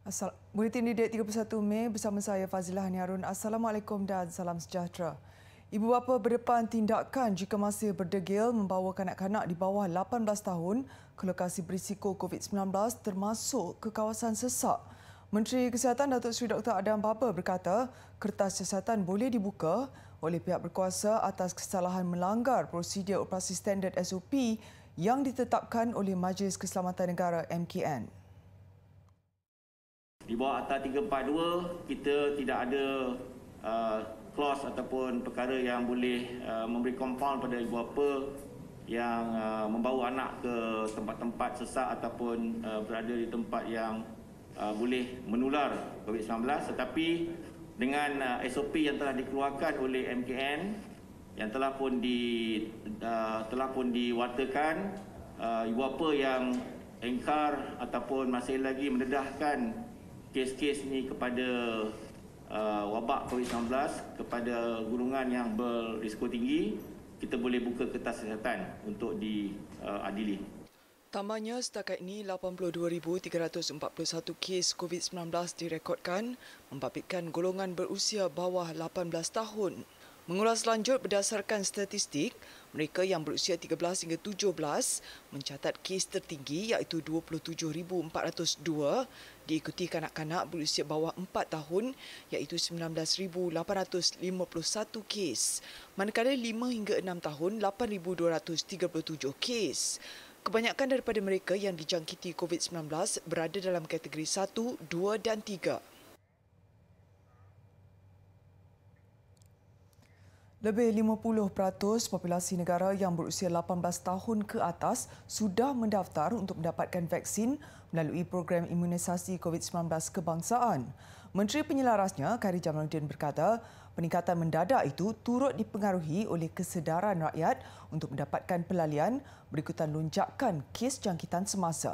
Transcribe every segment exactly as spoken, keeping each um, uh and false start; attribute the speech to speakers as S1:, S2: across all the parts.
S1: Asal, Buletin Didik tiga puluh satu Mei bersama saya Fazilah Haniarun. Assalamualaikum dan salam sejahtera. Ibu bapa berdepan tindakan jika masih berdegil membawa kanak-kanak di bawah lapan belas tahun ke lokasi berisiko COVID sembilan belas termasuk ke kawasan sesak. Menteri Kesihatan Datuk Seri Doktor Adam Baba berkata kertas siasatan boleh dibuka oleh pihak berkuasa atas kesalahan melanggar prosedur operasi standard S O P yang ditetapkan oleh Majlis Keselamatan Negara M K N.
S2: Di bawah Akta tiga empat dua, kita tidak ada uh, clause ataupun perkara yang boleh uh, memberi compound pada ibu bapa yang uh, membawa anak ke tempat-tempat sesak ataupun uh, berada di tempat yang uh, boleh menular COVID sembilan belas. Tetapi dengan uh, S O P yang telah dikeluarkan oleh M K N, yang telah pun di uh, telah pun diwartakan, uh, ibu bapa yang engkar ataupun masih lagi mendedahkan kes-kes ini kepada uh, wabak COVID sembilan belas, kepada golongan yang berisiko tinggi, kita boleh buka kertas kesihatan untuk diadili.
S1: Tambahnya, setakat ini lapan puluh dua ribu tiga ratus empat puluh satu kes COVID sembilan belas direkodkan membabitkan golongan berusia bawah lapan belas tahun. Mengulas lanjut berdasarkan statistik, mereka yang berusia tiga belas hingga tujuh belas mencatat kes tertinggi iaitu dua puluh tujuh ribu empat ratus dua, diikuti kanak-kanak berusia bawah empat tahun iaitu sembilan belas ribu lapan ratus lima puluh satu kes, manakala lima hingga enam tahun lapan ribu dua ratus tiga puluh tujuh kes. Kebanyakan daripada mereka yang dijangkiti COVID sembilan belas berada dalam kategori satu, dua dan tiga. Lebih lima puluh peratus populasi negara yang berusia lapan belas tahun ke atas sudah mendaftar untuk mendapatkan vaksin melalui program imunisasi COVID sembilan belas kebangsaan. Menteri Penyelarasnya, Khairy Jamaluddin berkata, peningkatan mendadak itu turut dipengaruhi oleh kesedaran rakyat untuk mendapatkan pelalian berikutan lonjakan kes jangkitan semasa.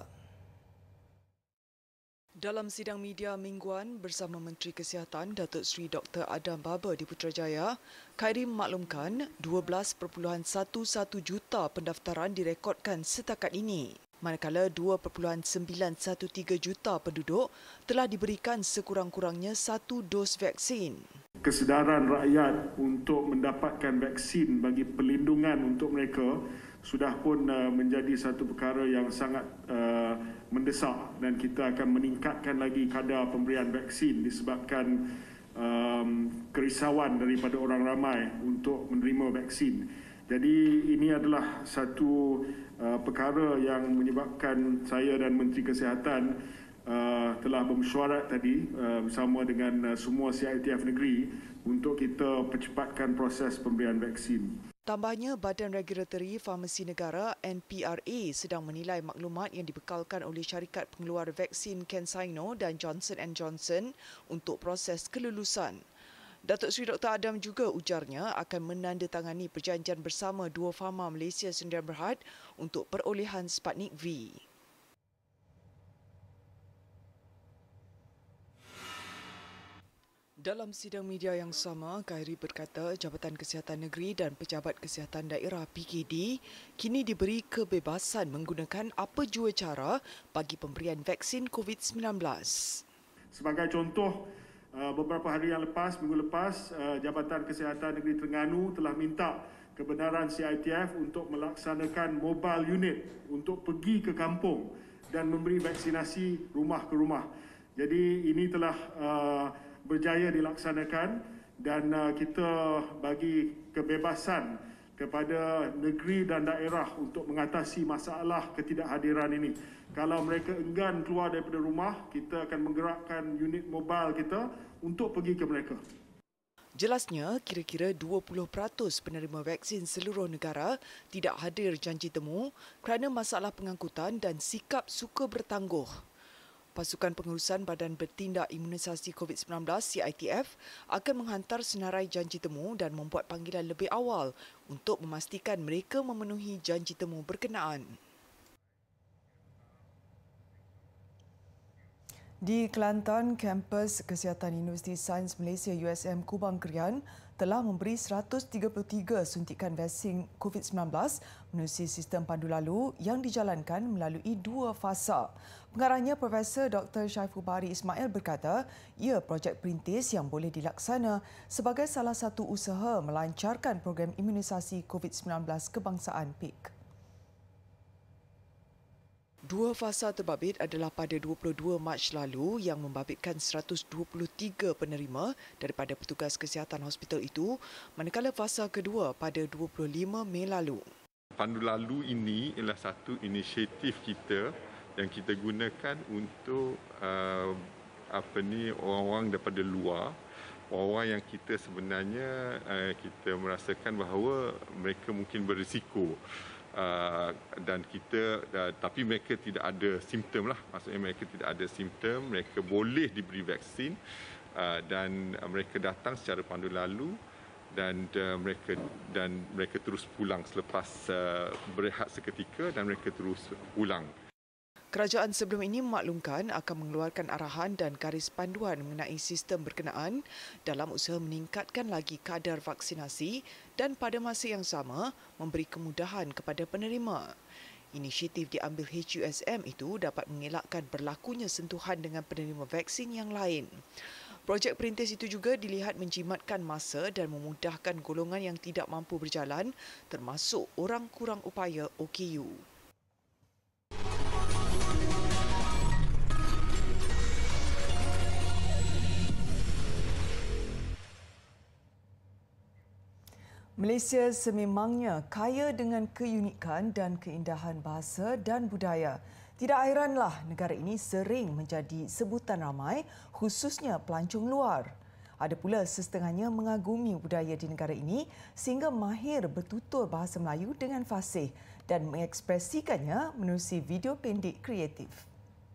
S1: Dalam sidang media mingguan bersama Menteri Kesihatan Datuk Seri Doktor Adam Baba di Putrajaya, Khairy memaklumkan dua belas perpuluhan satu satu juta pendaftaran direkodkan setakat ini, manakala dua perpuluhan sembilan satu tiga juta penduduk telah diberikan sekurang-kurangnya satu dos vaksin.
S3: Kesedaran rakyat untuk mendapatkan vaksin bagi perlindungan untuk mereka sudah pun uh, menjadi satu perkara yang sangat uh, mendesak, dan kita akan meningkatkan lagi kadar pemberian vaksin disebabkan um, kerisauan daripada orang ramai untuk menerima vaksin. Jadi ini adalah satu uh, perkara yang menyebabkan saya dan Menteri Kesihatan uh, telah bermesyuarat tadi uh, bersama dengan uh, semua C I T F negeri untuk kita percepatkan proses pemberian vaksin.
S1: Tambahnya, Badan Regulatory Farmasi Negara N P R A sedang menilai maklumat yang dibekalkan oleh syarikat pengeluar vaksin CanSino dan Johnson and Johnson untuk proses kelulusan. Datuk Seri Doktor Adam juga ujarnya akan menandatangani perjanjian bersama dua farma Malaysia Sdn Bhd untuk perolehan Sputnik V. Dalam sidang media yang sama, Khairy berkata Jabatan Kesihatan Negeri dan Pejabat Kesihatan Daerah P K D kini diberi kebebasan menggunakan apa jua cara bagi pemberian vaksin COVID sembilan belas.
S3: Sebagai contoh, beberapa hari yang lepas, minggu lepas, Jabatan Kesihatan Negeri Terengganu telah minta kebenaran C I T F untuk melaksanakan mobile unit untuk pergi ke kampung dan memberi vaksinasi rumah ke rumah. Jadi ini telah uh, berjaya dilaksanakan, dan uh, kita bagi kebebasan kepada negeri dan daerah untuk mengatasi masalah ketidakhadiran ini. Kalau mereka enggan keluar daripada rumah, kita akan menggerakkan unit mobile kita untuk pergi ke mereka.
S1: Jelasnya, kira-kira dua puluh peratus penerima vaksin seluruh negara tidak hadir janji temu kerana masalah pengangkutan dan sikap suka bertangguh. Pasukan Pengurusan Badan Bertindak Imunisasi COVID sembilan belas C I T F akan menghantar senarai janji temu dan membuat panggilan lebih awal untuk memastikan mereka memenuhi janji temu berkenaan. Di Kelantan, kampus Kesihatan Universiti Sains Malaysia U S M Kubang Krian telah memberi seratus tiga puluh tiga suntikan vaksin COVID sembilan belas menerusi sistem pandu lalu yang dijalankan melalui dua fasa. Pengarahnya Profesor Doktor Syaiful Bahri Ismail berkata, ia projek perintis yang boleh dilaksana sebagai salah satu usaha melancarkan program imunisasi COVID sembilan belas kebangsaan P I C. Dua fasa terbabit adalah pada dua puluh dua Mac lalu yang membabitkan seratus dua puluh tiga penerima daripada petugas kesihatan hospital itu, manakala fasa kedua pada dua puluh lima Mei lalu.
S4: Pandu lalu ini ialah satu inisiatif kita yang kita gunakan untuk uh, apa ni orang-orang daripada luar, orang-orang yang kita sebenarnya uh, kita merasakan bahawa mereka mungkin berisiko. Uh, dan kita uh, tapi mereka tidak ada simptom lah, maksudnya mereka tidak ada simptom, mereka boleh diberi vaksin uh, dan uh, mereka datang secara pandu lalu dan uh, mereka dan mereka terus pulang selepas uh, berehat seketika dan mereka terus pulang.
S1: Kerajaan sebelum ini memaklumkan akan mengeluarkan arahan dan garis panduan mengenai sistem berkenaan dalam usaha meningkatkan lagi kadar vaksinasi dan pada masa yang sama memberi kemudahan kepada penerima. Inisiatif diambil H U S M itu dapat mengelakkan berlakunya sentuhan dengan penerima vaksin yang lain. Projek perintis itu juga dilihat menjimatkan masa dan memudahkan golongan yang tidak mampu berjalan, termasuk orang kurang upaya O K U. Malaysia sememangnya kaya dengan keunikan dan keindahan bahasa dan budaya. Tidak hairanlah negara ini sering menjadi sebutan ramai, khususnya pelancong luar. Ada pula sesetengahnya mengagumi budaya di negara ini sehingga mahir bertutur bahasa Melayu dengan fasih dan mengekspresikannya menerusi video pendek kreatif.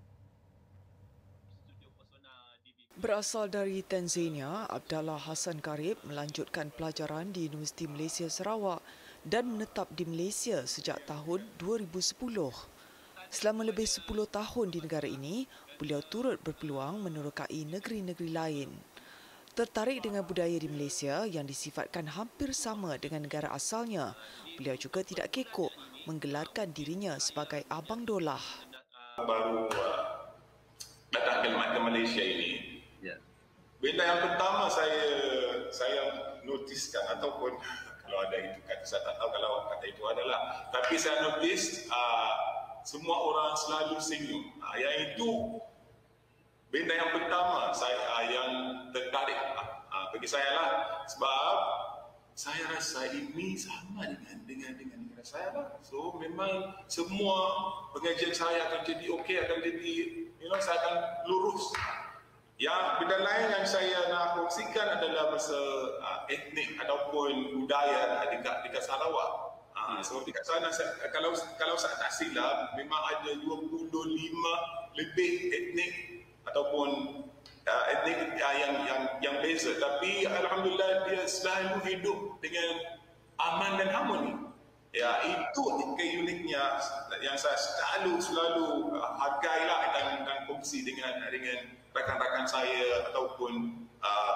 S1: Berasal dari Tanzania, Abdallah Hassan Karib melanjutkan pelajaran di Universiti Malaysia Sarawak dan menetap di Malaysia sejak tahun dua ribu sepuluh. Selama lebih sepuluh tahun di negara ini, beliau turut berpeluang menerokai negeri-negeri lain. Tertarik dengan budaya di Malaysia yang disifatkan hampir sama dengan negara asalnya, beliau juga tidak kekok menggelarkan dirinya sebagai Abang Dolah.
S5: Baru uh, datang ke Malaysia ini. Benda yang pertama saya saya notiskan ataupun kalau ada itu kata saya tak tahu kalau kata itu adalah, tapi saya notis uh, semua orang selalu senyum. Uh, yang itu benda yang pertama saya uh, yang tertarik uh, bagi saya lah, sebab saya rasa ini sama dengan dengan dengan negara saya lah. So memang semua pengajian saya akan jadi okey, akan jadi you know saya akan lurus. Yang benda lain yang saya nak kongsikan adalah masa uh, etnik ataupun budaya dekat dekat Sarawak. Uh, so dekat sana saya, kalau kalau saya tak silap memang ada dua puluh lima lebih etnik ataupun uh, etnik uh, yang yang yang beza, tapi alhamdulillah dia selalu hidup dengan aman dan harmoni. Ya, itu keuniknya yang saya selalu selalu uh, hargailah dan dan kongsi dengan dengan rakan-rakan saya ataupun uh,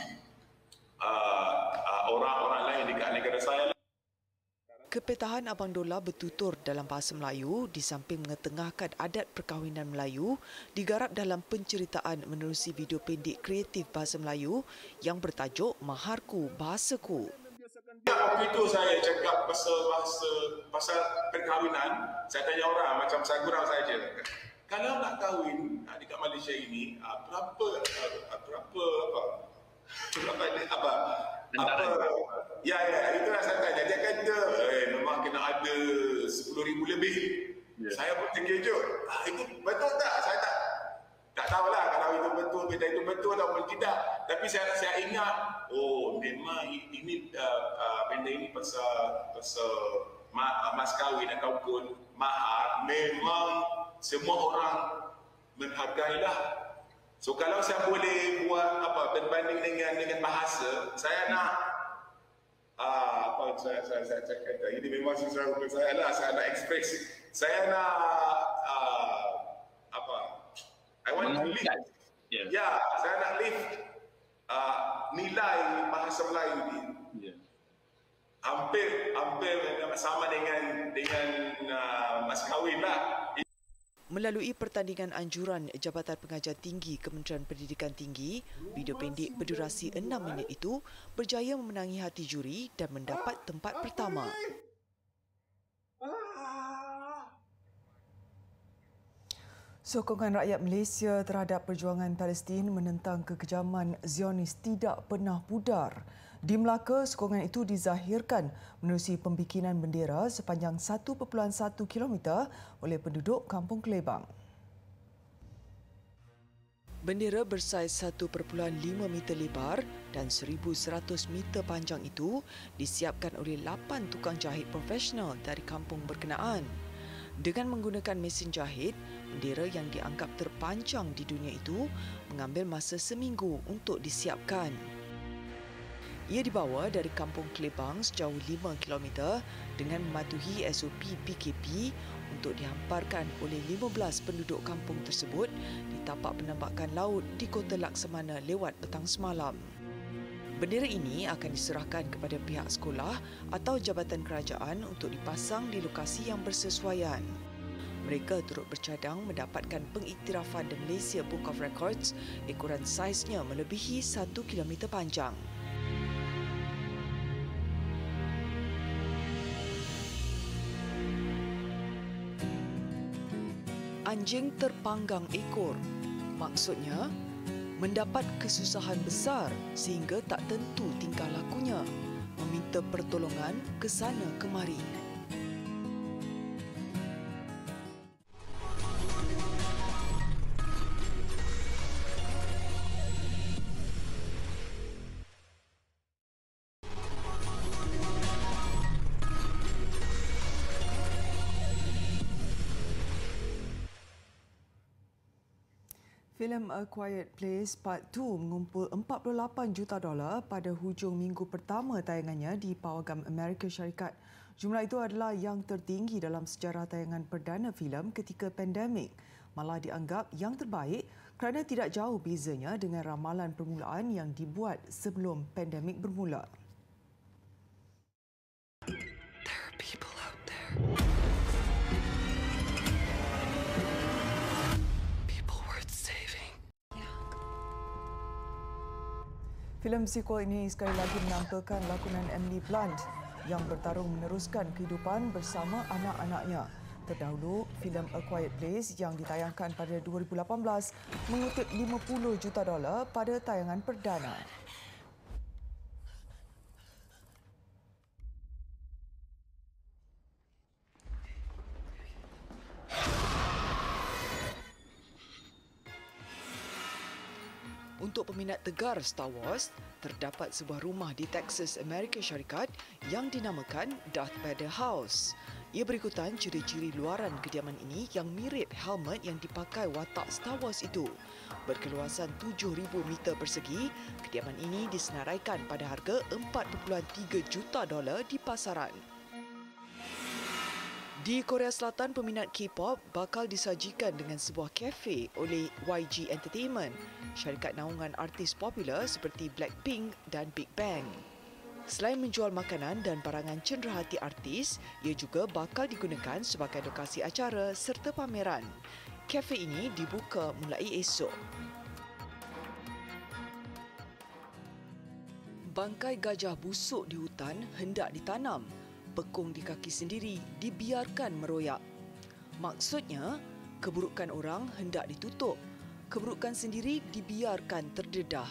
S5: uh, uh, orang-orang lain di negara saya.
S1: Kepetahan Abang Dolah bertutur dalam bahasa Melayu di samping mengetengahkan adat perkahwinan Melayu digarap dalam penceritaan menerusi video pendek kreatif bahasa Melayu yang bertajuk Maharku Bahasaku.
S5: Ya, waktu itu saya cakap pasal bahasa pasal perkahwinan, saya tanya orang macam saya gurau saja. Kalau nak kahwin dekat Malaysia ini, berapa berapa apa? Berapa apa? Apa? Ya ya, itulah saya tanya. Dia kata, eh memang kena ada sepuluh ribu lebih. Yeah. Saya pun terkejut. Ah, itu betul tak? Saya tak tak tahulah kalau itu betul, benda itu betul ataupun tidak. Tapi saya saya ingat, oh memang ini uh, uh, benda ini pasal pasal mas kahwin ataupun mahar memang semua orang menghargailah. So kalau saya boleh buat apa berbanding dengan dengan bahasa, saya nak uh, apa saya saya saya, saya kata ini memang susah untuk saya lah, saya nak ekspres. Saya nak uh, apa? I want nak lift. Yeah. Ya, saya nak lift uh, nilai bahasa Melayu ni. Yeah. Hampir hampir sama dengan dengan uh, mas kahwin lah.
S1: Melalui pertandingan anjuran Jabatan Pengajian Tinggi Kementerian Pendidikan Tinggi, video pendek berdurasi enam minit itu berjaya memenangi hati juri dan mendapat tempat pertama. Sokongan rakyat Malaysia terhadap perjuangan Palestin menentang kekejaman Zionis tidak pernah pudar. Di Melaka, sokongan itu dizahirkan menerusi pembikinan bendera sepanjang satu perpuluhan satu kilometer oleh penduduk Kampung Kelebang. Bendera bersaiz satu perpuluhan lima meter lebar dan seribu seratus meter panjang itu disiapkan oleh lapan tukang jahit profesional dari kampung berkenaan. Dengan menggunakan mesin jahit, bendera yang dianggap terpanjang di dunia itu mengambil masa seminggu untuk disiapkan. Ia dibawa dari Kampung Kelebang sejauh lima kilometer dengan mematuhi S O P P K P untuk dihamparkan oleh lima belas penduduk kampung tersebut di tapak penambakan laut di Kota Laksamana lewat petang semalam. Bendera ini akan diserahkan kepada pihak sekolah atau jabatan kerajaan untuk dipasang di lokasi yang bersesuaian. Mereka turut bercadang mendapatkan pengiktirafan di Malaysia Book of Records ekoran saiznya melebihi satu kilometer panjang. Anjing terpanggang ekor. Maksudnya, mendapat kesusahan besar sehingga tak tentu tingkah lakunya, meminta pertolongan ke sana kemari. Filem A Quiet Place Part dua mengumpul empat puluh lapan juta dolar pada hujung minggu pertama tayangannya di pawagam Amerika Syarikat. Jumlah itu adalah yang tertinggi dalam sejarah tayangan perdana filem ketika pandemik. Malah dianggap yang terbaik kerana tidak jauh bezanya dengan ramalan permulaan yang dibuat sebelum pandemik bermula. There are people out there. Filem sequel ini sekali lagi menampilkan lakonan Emily Blunt yang bertarung meneruskan kehidupan bersama anak-anaknya. Terdahulu, filem A Quiet Place yang ditayangkan pada dua ribu lapan belas mengutip lima puluh juta dolar pada tayangan perdana. Untuk peminat tegar Star Wars, terdapat sebuah rumah di Texas, Amerika Syarikat yang dinamakan Darth Vader House. Ia berikutan ciri-ciri luaran kediaman ini yang mirip helmet yang dipakai watak Star Wars itu. Berkeluasan tujuh ribu meter persegi, kediaman ini disenaraikan pada harga empat perpuluhan tiga juta dolar di pasaran. Di Korea Selatan, peminat K-pop bakal disajikan dengan sebuah kafe oleh Y G Entertainment, syarikat naungan artis popular seperti Blackpink dan Big Bang. Selain menjual makanan dan barangan cenderahati artis, ia juga bakal digunakan sebagai lokasi acara serta pameran. Kafe ini dibuka mulai esok. Bangkai gajah busuk di hutan hendak ditanam. Bekung di kaki sendiri dibiarkan meroyak. Maksudnya, keburukan orang hendak ditutup, keburukan sendiri dibiarkan terdedah.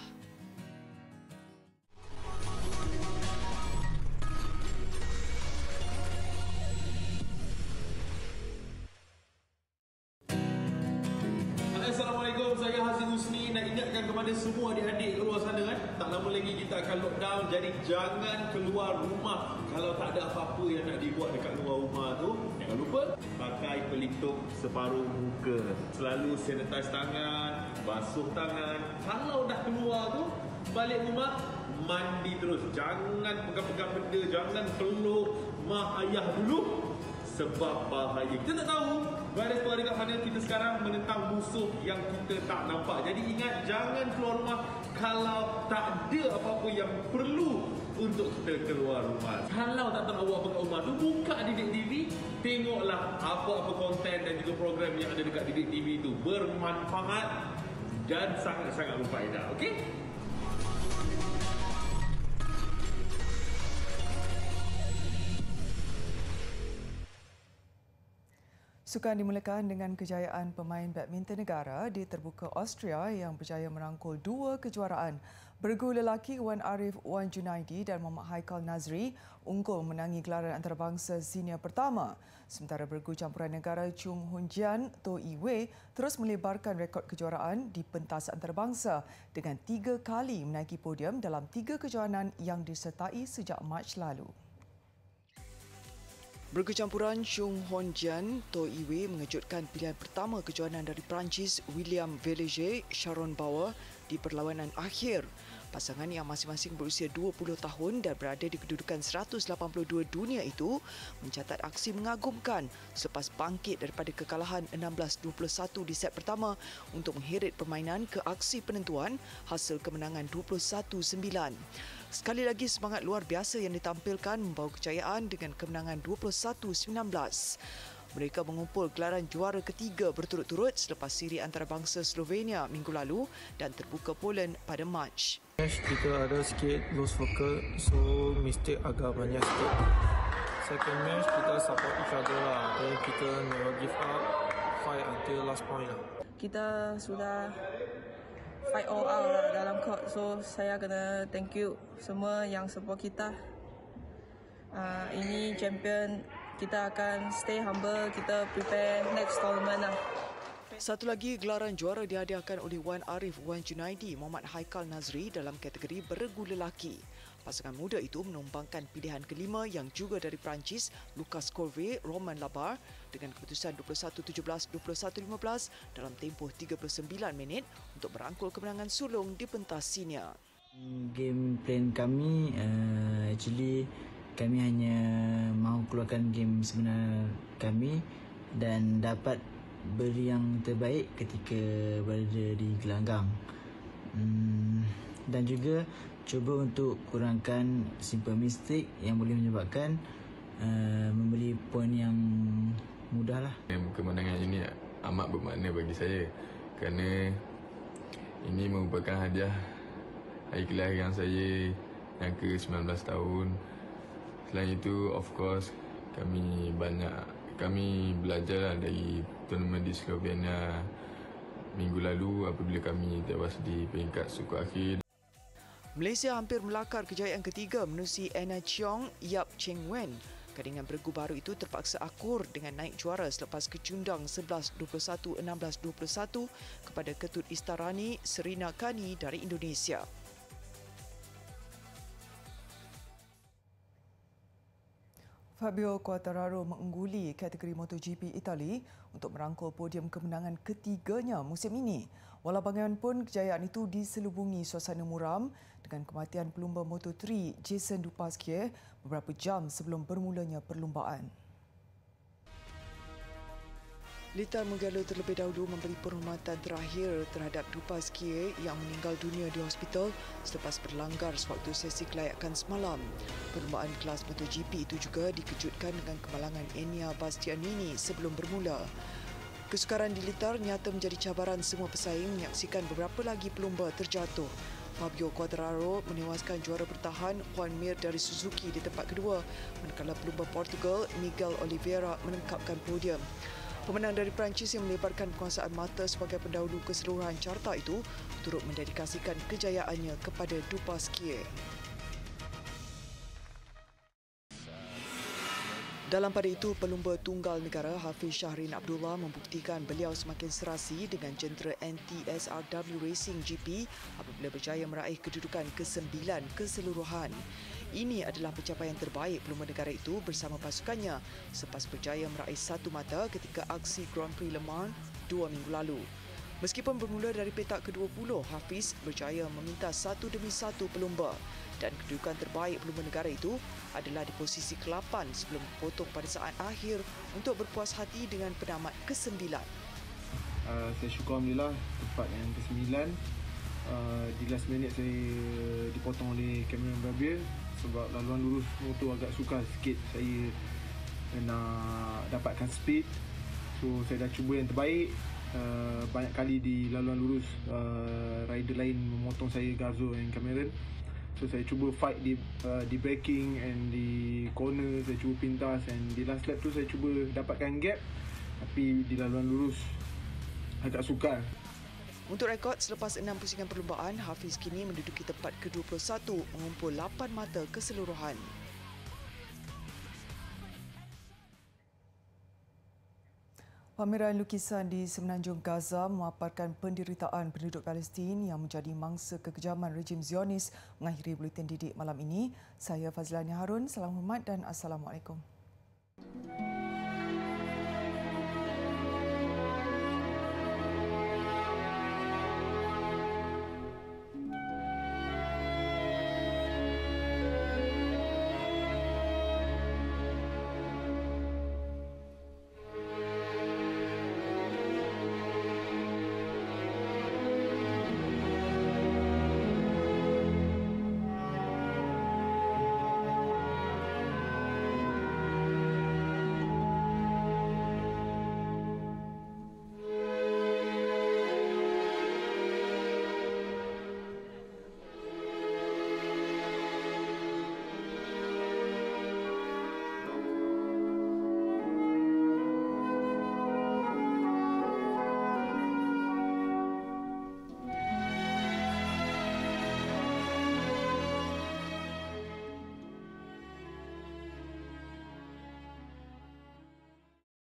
S6: Assalamualaikum, saya Haziq Husni. Nak ingatkan kepada semua adik-adik luar sana kan, tak lama lagi kita akan lockdown, jadi jangan keluar rumah kalau tak ada apa-apa yang nak dibuat dekat luar rumah tu. Jangan lupa pakai pelitup separuh muka, selalu sanitize tangan, basuh tangan. Kalau dah keluar tu, balik rumah mandi terus, jangan pegang-pegang benda, jangan peluk mak ayah dulu sebab bahaya. Kita tak tahu Brothers, tuan dekat mana kita sekarang menentang musuh yang kita tak nampak. Jadi ingat, jangan keluar rumah kalau tak ada apa-apa yang perlu untuk kita keluar rumah. Kalau tak tahu nak buat apa kat rumah tu, buka Didik T V, tengoklah apa-apa konten dan juga program yang ada dekat Didik T V tu. Bermanfaat dan sangat-sangat berfaedah. Okey?
S1: Sukan dimulakan dengan kejayaan pemain badminton negara di terbuka Austria yang berjaya merangkul dua kejuaraan. Bergu lelaki Wan Arif Wan Junaidi dan Muhammad Haikal Nazri unggul menangi gelaran antarabangsa senior pertama. Sementara bergu campuran negara Chung Hun Jian To Yi Wei terus melebarkan rekod kejuaraan di pentas antarabangsa dengan tiga kali menaiki podium dalam tiga kejohanan yang disertai sejak Mac lalu. Bergu campuran Chung Hon Jian To Yi Wei mengejutkan pilihan pertama kejohanan dari Perancis William Veleger Sharon Bauer di perlawanan akhir. Pasangan yang masing-masing berusia dua puluh tahun dan berada di kedudukan seratus lapan puluh dua dunia itu mencatat aksi mengagumkan selepas bangkit daripada kekalahan enam belas dua puluh satu di set pertama untuk mengheret permainan ke aksi penentuan hasil kemenangan dua puluh satu sembilan. Sekali lagi semangat luar biasa yang ditampilkan membawa kejayaan dengan kemenangan dua puluh satu sembilan belas. Mereka mengumpul gelaran juara ketiga berturut-turut selepas siri antarabangsa Slovenia minggu lalu dan terbuka Poland pada Mac.
S7: Kita ada sikit lost focal, so mistake agak banyak sikit. Second match kita support each other lah, jadi kita never give up, fight until last point lah.
S8: Kita sudah fight all out lah dalam court, so saya kena thank you semua yang support kita. Uh, ini champion, kita akan stay humble, kita prepare next tournament lah.
S1: Satu lagi gelaran juara dihadiahkan oleh Wan Arif Wan Junaidi Muhammad Haikal Nazri dalam kategori beregu lelaki. Pasangan muda itu menumbangkan pilihan kelima yang juga dari Perancis Lucas Corvée Roman Labar dengan keputusan dua puluh satu tujuh belas dua puluh satu lima belas dalam tempoh tiga puluh sembilan minit untuk merangkul kemenangan sulung di pentas senior.
S9: Game plan kami uh, actually kami hanya mahu keluarkan game sebenar kami dan dapat beri yang terbaik ketika berada di gelanggang. Hmm, dan juga cuba untuk kurangkan simple mistake yang boleh menyebabkan uh, memberi poin yang mudah lah.
S10: Kemenangan ini amat bermakna bagi saya kerana ini merupakan hadiah hari kelahiran saya yang ke sembilan belas tahun. Selain itu, of course, kami banyak kami belajar dari turnamen di Slovenia minggu lalu apabila kami tewas di peringkat suku akhir.
S1: Malaysia hampir melakar kejayaan ketiga menerusi Anna Cheong Yap Cheng Wen. Gadingan beregu baru itu terpaksa akur dengan naik juara selepas kecundang sebelas dua puluh satu enam belas dua puluh satu kepada ketut Istarani Serena Kani dari Indonesia. Fabio Quartararo mengungguli kategori MotoGP Itali untuk merangkul podium kemenangan ketiganya musim ini. Walau bagaimanapun, kejayaan itu diselubungi suasana muram dengan kematian pelumba Moto tiga Jason Dupasquier beberapa jam sebelum bermulanya perlumbaan. Litar Mugello terlebih dahulu memberi penghormatan terakhir terhadap Dupasquier yang meninggal dunia di hospital selepas berlanggar sewaktu sesi kelayakan semalam. Perlumbaan kelas MotoGP itu juga dikejutkan dengan kemalangan Enea Bastianini sebelum bermula. Kesukaran di Litar nyata menjadi cabaran semua pesaing menyaksikan beberapa lagi pelumba terjatuh. Fabio Quartararo menewaskan juara bertahan Juan Mir dari Suzuki di tempat kedua, manakala pelumba Portugal Miguel Oliveira menengkapkan podium. Pemenang dari Perancis yang melebarkan penguasaan mata sebagai pendahulu keseluruhan carta itu turut mendedikasikan kejayaannya kepada Dupasquier. Dalam pada itu, pelumba tunggal negara Hafiz Shahrin Abdullah membuktikan beliau semakin serasi dengan jentera N T S R W Racing G P apabila berjaya meraih kedudukan kesembilan keseluruhan. Ini adalah pencapaian terbaik pelumba negara itu bersama pasukannya selepas berjaya meraih satu mata ketika aksi Grand Prix Le Mans dua minggu lalu. Meskipun bermula dari petak ke dua puluh, Hafiz berjaya meminta satu demi satu pelumba dan kedudukan terbaik pelumba negara itu adalah di posisi ke lapan sebelum berpotong pada saat akhir untuk berpuas hati dengan penamat kesembilan.
S11: Uh, saya syukur Alhamdulillah tempat yang kesembilan. Uh, di last minute saya dipotong oleh Cameron Brabier sebab laluan lurus motor agak sukar sikit. Saya nak dapatkan speed, so saya dah cuba yang terbaik. Uh, banyak kali di laluan lurus uh, rider lain memotong saya, Garzo dan Cameron. So saya cuba fight di uh, di braking and di corner, saya cuba pintas, and di last lap tu saya cuba dapatkan gap, tapi di laluan lurus agak sukar.
S1: Untuk rekod, selepas enam pusingan perlumbaan, Hafiz kini menduduki tempat ke dua puluh satu mengumpul lapan mata keseluruhan. Pameran lukisan di Semenanjung Gaza memaparkan penderitaan penduduk Palestin yang menjadi mangsa kekejaman rejim Zionis. Mengakhiri buletin didik malam ini, saya Fazlani Harun. Salam hormat dan Assalamualaikum.